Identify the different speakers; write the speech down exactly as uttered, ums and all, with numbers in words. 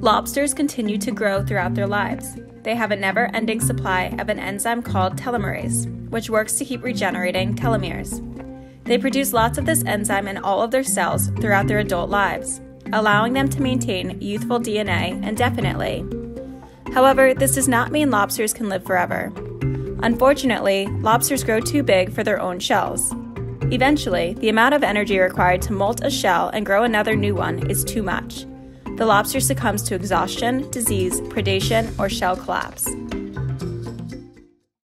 Speaker 1: Lobsters continue to grow throughout their lives. They have a never-ending supply of an enzyme called telomerase, which works to keep regenerating telomeres. They produce lots of this enzyme in all of their cells throughout their adult lives, allowing them to maintain youthful D N A indefinitely. However, this does not mean lobsters can live forever. Unfortunately, lobsters grow too big for their own shells. Eventually, the amount of energy required to molt a shell and grow another new one is too much. The lobster succumbs to exhaustion, disease, predation, or shell collapse.